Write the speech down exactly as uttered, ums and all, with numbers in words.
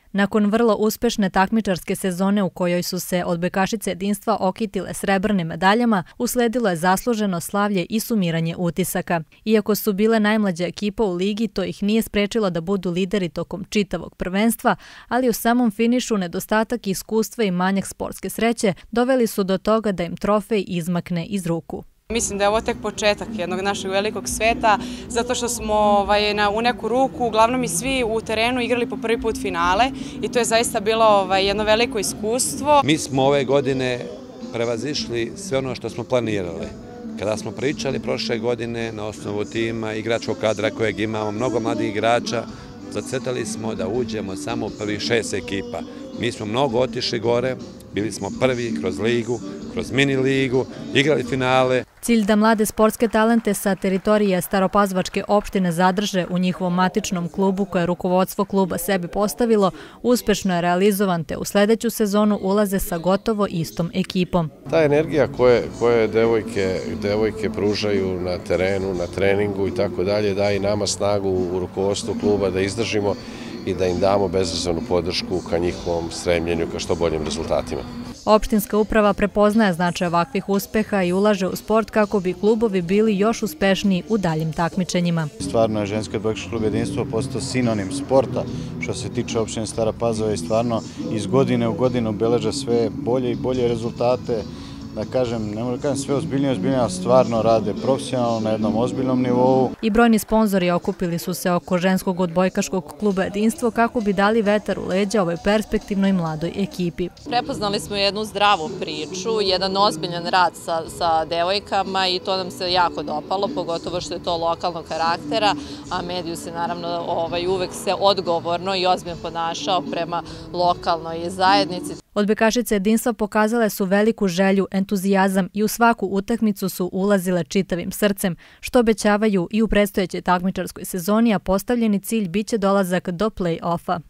Nakon vrlo uspešne takmičarske sezone u kojoj su se odbojkašice jedinstva okitile srebrnim medaljama, usledilo je zasluženo slavlje i sumiranje utisaka. Iako su bile najmlađa ekipa u ligi, to ih nije sprečilo da budu lideri tokom čitavog prvenstva, ali u samom finišu nedostatak iskustva i manjak sportske sreće doveli su do toga da im trofej izmakne iz ruku. Mislim da je ovo tek početak jednog našeg velikog sveta, zato što smo ovaj, na, u neku ruku, uglavnom i svi u terenu igrali po prvi put finale i to je zaista bilo ovaj, jedno veliko iskustvo. Mi smo ove godine prevazišli sve ono što smo planirali. Kada smo pričali prošle godine na osnovu tima, igračkog kadra kojeg imamo, mnogo mladih igrača, zacrtali smo da uđemo samo u prvih šest ekipa. Mi smo mnogo otišli gore, bili smo prvi kroz ligu, kroz mini ligu, igrali finale. Cilj da mlade sportske talente sa teritorije Staropazvačke opštine zadrže u njihovom matičnom klubu koje je rukovodstvo kluba sebi postavilo, uspešno je realizovan te u sledeću sezonu ulaze sa gotovo istom ekipom. Ta energija koje, koje devojke, devojke pružaju na terenu, na treningu i tako dalje, daje i nama snagu u rukovodstvu kluba da izdržimo i da im damo bezrezervnu podršku ka njihovom stremljenju ka što boljim rezultatima. Opštinska uprava prepoznaje značaj ovakvih uspeha i ulaže u sport kako bi klubovi bili još uspešniji u daljim takmičenjima. Stvarno je ženski odbojkaški klub Jedinstvo postao sinonim sporta što se tiče opštine Stara Pazova i stvarno iz godine u godinu beleže sve bolje i bolje rezultate. Da kažem, ne mogu da kažem sve ozbiljnije, ozbiljnije, ali stvarno rade profesionalno na jednom ozbiljnom nivou. I brojni sponzori okupili su se oko ženskog odbojkaškog kluba Jedinstvo kako bi dali vetar u leđa ovoj perspektivnoj mladoj ekipi. Prepoznali smo jednu zdravu priču, jedan ozbiljan rad sa, sa devojkama i to nam se jako dopalo, pogotovo što je to lokalnog karaktera, a mediju se naravno ovaj, uvek se odgovorno i ozbiljno ponašao prema lokalnoj zajednici. Odbojkašice Jedinstva pokazale su veliku želju, entuzijazam i u svaku utakmicu su ulazile čitavim srcem, što obećavaju i u predstojećoj takmičarskoj sezoni, a postavljeni cilj biće dolazak do play-offa.